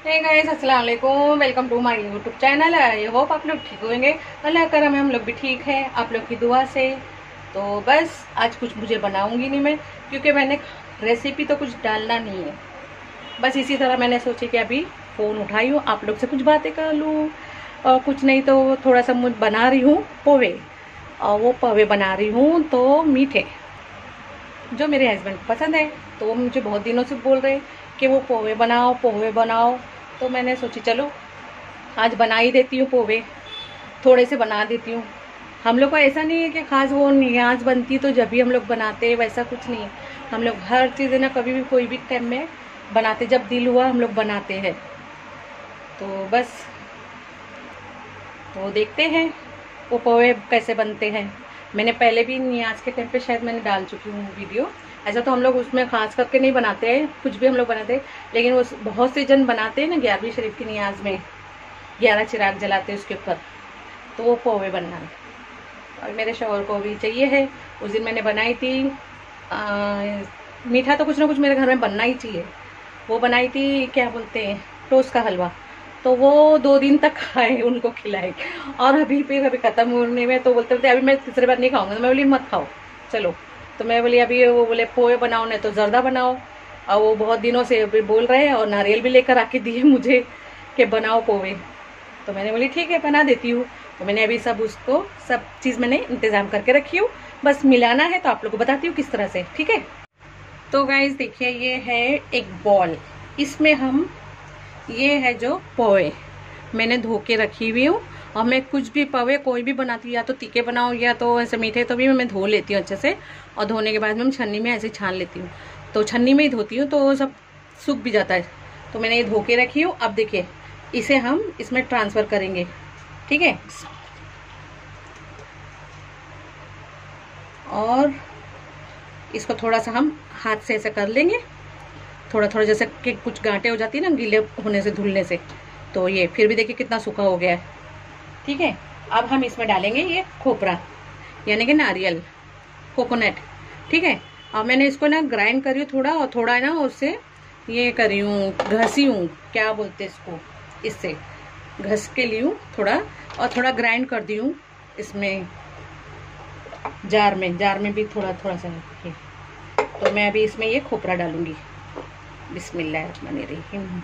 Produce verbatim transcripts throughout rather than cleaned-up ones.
हे guys, अस्सलाम वालेकुम। Welcome to my YouTube channel. I hope आप लोग ठीक होंगे। अल्लाह करम है, हम लोग भी ठीक हैं आप लोग की दुआ से। तो बस आज कुछ मुझे बनाऊंगी नहीं मैं, क्योंकि मैंने रेसिपी तो कुछ डालना नहीं है। बस इसी तरह मैंने सोची कि अभी फ़ोन उठाई हूँ, आप लोग से कुछ बातें कर लूँ। और कुछ नहीं तो थोड़ा सा मुझे बना रही हूँ पोहे, और वो पोहे बना रही हूँ तो मीठे, जो मेरे हस्बैंड को पसंद है। तो वो मुझे बहुत दिनों से बोल रहे कि वो पोहे बनाओ पोहे बनाओ। तो मैंने सोची चलो आज बना ही देती हूँ पोहे, थोड़े से बना देती हूँ। हम लोग को ऐसा नहीं है कि खास वो न्याज बनती तो जब भी हम लोग बनाते हैं, वैसा कुछ नहीं है। हम लोग हर चीज़ है ना, कभी भी कोई भी टाइम में बनाते, जब दिल हुआ हम लोग बनाते हैं। तो बस तो देखते हैं वो पोहे कैसे बनते हैं। मैंने पहले भी न्याज के टाइम पे शायद मैंने डाल चुकी हूँ वीडियो। ऐसा तो हम लोग उसमें खास करके नहीं बनाते हैं, कुछ भी हम लोग बनाते हैं, लेकिन वो बहुत से जन बनाते हैं ना ग्यारहवीं शरीफ की नियाज में, ग्यारह चिराग जलाते हैं उसके ऊपर, तो वो पोहे बनना है। और मेरे शौहर को भी चाहिए है। उस दिन मैंने बनाई थी आ, मीठा तो कुछ ना कुछ मेरे घर में बनना ही चाहिए। वो बनाई थी क्या बोलते हैं, टोस्ट का हलवा। तो वो दो दिन तक खाए, उनको खिलाए। और अभी फिर अभी खत्म होने में तो बोलते बोलते अभी मैं तीसरी बार नहीं खाऊंगा। तो मैं बोली मत खाओ चलो। तो मैं बोली अभी वो बोले पोहे बनाओ नहीं तो जर्दा बनाओ। और वो बहुत दिनों से अभी बोल रहे हैं, और नारियल भी लेकर आके दिए मुझे कि बनाओ पोहे। तो मैंने बोली ठीक है बना देती हूँ। तो मैंने अभी सब उसको सब चीज़ मैंने इंतज़ाम करके रखी हूँ, बस मिलाना है। तो आप लोग को बताती हूँ किस तरह से, ठीक है। तो गाइस देखिए, ये है एक बॉल, इसमें हम ये है जो पोहे मैंने धो के रखी हुई हूँ। और मैं कुछ भी पोहे कोई भी बनाती हूँ, या तो तीखे बनाऊँ या तो ऐसे मीठे, तो भी मैं धो लेती हूँ अच्छे से। और धोने के बाद में छन्नी में ऐसे छान लेती हूँ। तो छन्नी में ही धोती हूँ तो सब सूख भी जाता है। तो मैंने ये धो के रखी हूँ। अब देखिए इसे हम इसमें ट्रांसफ़र करेंगे, ठीक है। और इसको थोड़ा सा हम हाथ से ऐसे कर लेंगे, थोड़ा थोड़ा, जैसे कि कुछ गांठें हो जाती है ना गीले होने से, धुलने से। तो ये फिर भी देखिए कितना सूखा हो गया है, ठीक है। अब हम इसमें डालेंगे ये खोपरा, यानी कि नारियल, कोकोनट, ठीक है। अब मैंने इसको ना ग्राइंड करी हूँ थोड़ा, और थोड़ा ना उससे ये करी हूँ, घसी हूँ, क्या बोलते इसको, इससे घस के ली हूँ थोड़ा, और थोड़ा ग्राइंड कर दी हूँ इसमें जार में जार में भी थोड़ा थोड़ा सा। तो मैं अभी इसमें ये खोपरा डालूंगी। बिस्मिल्लाहिर्रहमानिर्रहीम।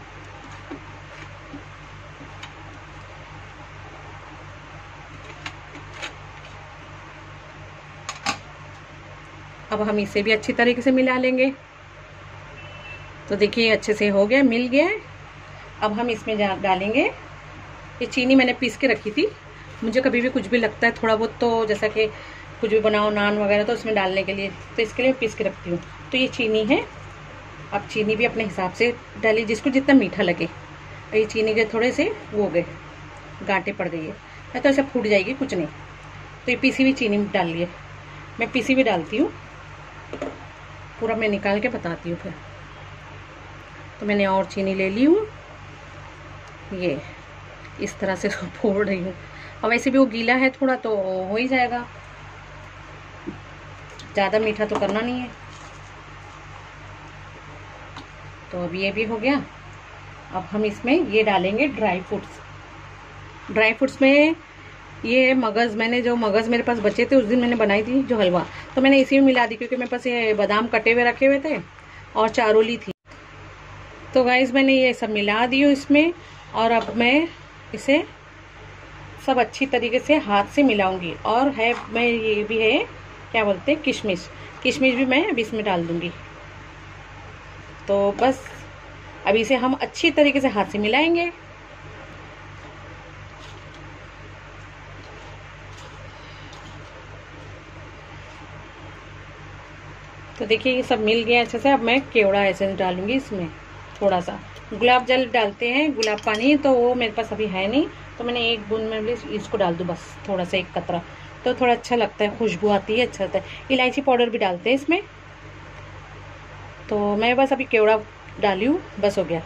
अब हम इसे भी अच्छी तरीके से मिला लेंगे। तो देखिए अच्छे से हो गया, मिल गया है। अब हम इसमें डालेंगे ये चीनी, मैंने पीस के रखी थी। मुझे कभी भी कुछ भी लगता है थोड़ा बहुत, तो जैसा कि कुछ भी बनाओ नान वगैरह, तो उसमें डालने के लिए, तो इसके लिए पीस के रखती हूँ। तो ये चीनी है। अब चीनी भी अपने हिसाब से डालिए, जिसको जितना मीठा लगे। ये चीनी के थोड़े से वो गए, गांठें पड़ गई है तो ऐसे फूट जाएगी, कुछ नहीं। तो ये पीसी हुई चीनी डाल लिए, मैं पीसी हुई डालती हूँ, पूरा मैं निकाल के बताती हूँ फिर। तो मैंने और चीनी ले ली हूँ, ये इस तरह से फोड़ रही हूँ। और वैसे भी वो गीला है थोड़ा, तो हो ही जाएगा, ज़्यादा मीठा तो करना नहीं है। तो अब ये भी हो गया। अब हम इसमें ये डालेंगे ड्राई फ्रूट्स। ड्राई फ्रूट्स में ये मगज़, मैंने जो मगज़ मेरे पास बचे थे उस दिन मैंने बनाई थी जो हलवा, तो मैंने इसी में मिला दी, क्योंकि मेरे पास ये बादाम कटे हुए रखे हुए थे और चारोली थी। तो गाइस मैंने ये सब मिला दी हूँ इसमें। और अब मैं इसे सब अच्छी तरीके से हाथ से मिलाऊंगी। और है मैं ये भी है क्या बोलते हैं, किशमिश, किशमिश भी मैं अभी इसमें डाल दूंगी। तो बस अभी इसे हम अच्छी तरीके से हाथ से मिलाएंगे। तो देखिए ये सब मिल गया अच्छे से। अब मैं केवड़ा एसेंस डालूंगी इसमें, थोड़ा सा गुलाब जल डालते हैं, गुलाब पानी, तो वो मेरे पास अभी है नहीं, तो मैंने एक बूंद में इसको डाल दूँ, बस थोड़ा सा, एक कतरा, तो थोड़ा अच्छा लगता है, खुशबू आती है, अच्छा लगता है। इलायची पाउडर भी डालते हैं इसमें। तो मैं बस अभी केवड़ा डाली हूँ, बस हो गया।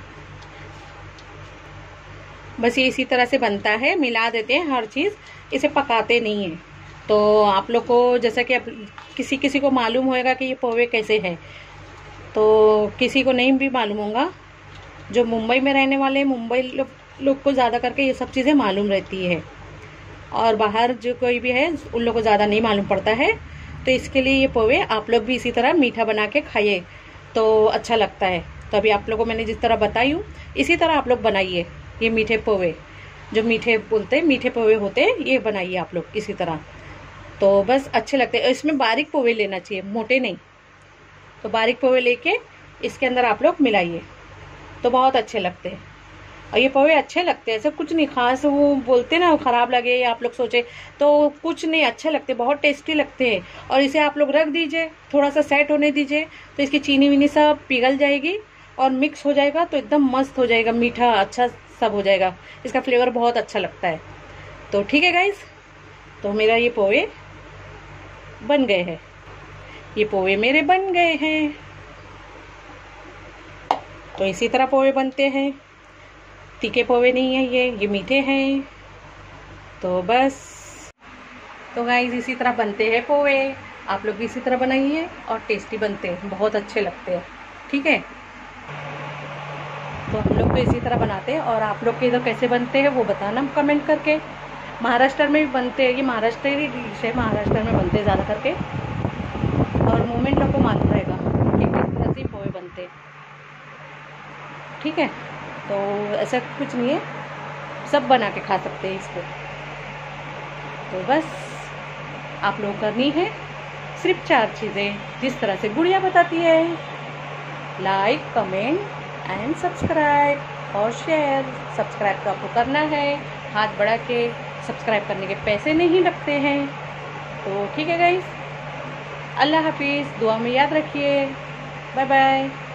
बस ये इसी तरह से बनता है, मिला देते हैं हर चीज़, इसे पकाते नहीं हैं। तो आप लोग को जैसा कि किसी किसी को मालूम होएगा कि ये पोहे कैसे है, तो किसी को नहीं भी मालूम होगा जो मुंबई में रहने वाले मुंबई लोग लोग को ज़्यादा करके ये सब चीज़ें मालूम रहती है, और बाहर जो कोई भी है उन लोगों को ज़्यादा नहीं मालूम पड़ता है। तो इसके लिए ये पोहे आप लोग भी इसी तरह मीठा बना के खाइए तो अच्छा लगता है। तो अभी आप लोगों को मैंने जिस तरह बताई हूँ इसी तरह आप लोग बनाइए। ये मीठे पोहे, जो मीठे बोलते हैं मीठे पोहे होते हैं, ये बनाइए आप लोग इसी तरह। तो बस अच्छे लगते हैं। इसमें बारीक पोहे लेना चाहिए, मोटे नहीं। तो बारीक पोहे लेके इसके अंदर आप लोग मिलाइए तो बहुत अच्छे लगते हैं। और ये पोहे अच्छे लगते हैं, ऐसा कुछ नहीं खास वो बोलते ना खराब लगे या आप लोग सोचे, तो कुछ नहीं, अच्छे लगते, बहुत टेस्टी लगते हैं। और इसे आप लोग रख दीजिए, थोड़ा सा सेट होने दीजिए, तो इसकी चीनी वीनी सब पिघल जाएगी और मिक्स हो जाएगा, तो एकदम मस्त हो जाएगा, मीठा अच्छा सब हो जाएगा। इसका फ्लेवर बहुत अच्छा लगता है। तो ठीक है गाइस, तो मेरा ये पोहे बन गए हैं, ये पोहे मेरे बन गए हैं। तो इसी तरह पोहे बनते हैं, तीखे पोहे नहीं है ये ये मीठे हैं। तो बस, तो गाइस इसी तरह बनते हैं पोहे, आप लोग भी इसी तरह बनाइए और टेस्टी बनते हैं, बहुत अच्छे लगते हैं। ठीक है, तो हम लोग तो इसी तरह बनाते हैं, और आप लोग के इधर कैसे बनते हैं वो बताना कमेंट करके। महाराष्ट्र में भी बनते हैं, ये महाराष्ट्र की डिश है, महाराष्ट्र में बनते हैं ज़्यादा करके, और मूवमेंट लोग को मालूम रहेगा कि किस तरह से पोहे बनते हैं। ठीक है, तो ऐसा कुछ नहीं है, सब बना के खा सकते हैं इसको। तो बस आप लोग करनी है सिर्फ चार चीज़ें, जिस तरह से गुड़िया बताती है, लाइक, कमेंट एंड सब्सक्राइब और शेयर। सब्सक्राइब तो आपको करना है, हाथ बढ़ा के सब्सक्राइब करने के पैसे नहीं लगते हैं। तो ठीक है गाइस, अल्लाह हाफिज़, दुआ में याद रखिए, बाय बाय।